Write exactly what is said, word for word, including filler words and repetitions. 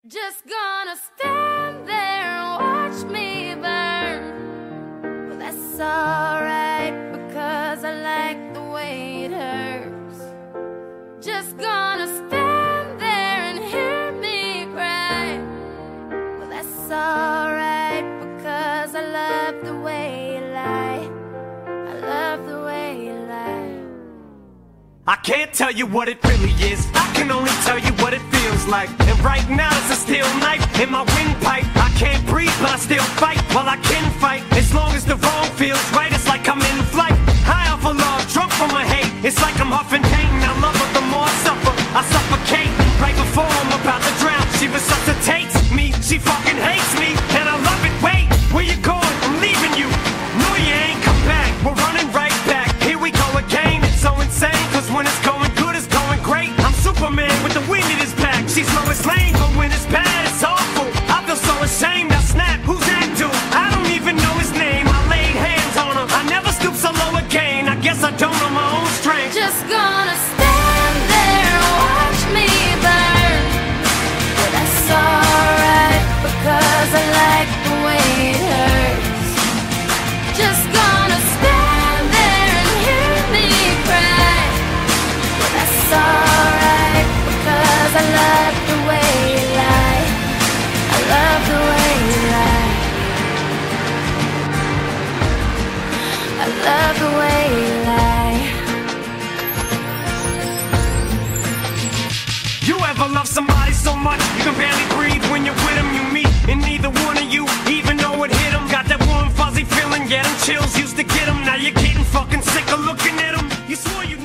Just gonna stand there and watch me burn. Well, that's alright, because I like the way it hurts. Just gonna stand there and hear me cry. Well, that's alright, because I love the way you lie. I love the way you lie. I can't tell you what it really is, I can only tell you what it feels like. And right now it's a steel knife in my windpipe. I can't breathe but I still fight, while I can fight. As long as the wrong feels right, it's like I'm in flight. High off of love, drunk from my hate. It's like I'm huffing pain, I love her the more I suffer. I suffocate, right before I'm about to drown. She resuscitates me, she fucking hates me, and I love it. Wait, where you going? I'm leaving you. No, you ain't come back, we're running right back. Here we go again, it's so insane, cause when it's going good, it's going great. I'm Superman with the wind in his back. She's Lois Lane, but when it's bad, it's awful. I feel so ashamed, I snap, who's that dude? I don't even know his name, I laid hands on him. I never stoop so low again, I guess I don't know my own strength. Just gonna stand there and watch me burn. But that's alright, because I like the way it hurts. Just gonna stand there and hear me cry. But that's alright, because I love the way you lie. I love the way you lie. I love the way you lie. You ever love somebody so much you can barely breathe when you're with them? You meet and neither one of you even know it hit them. Got that warm fuzzy feeling, yeah, them chills used to get them. Now you're getting fucking sick of looking at them. You swore you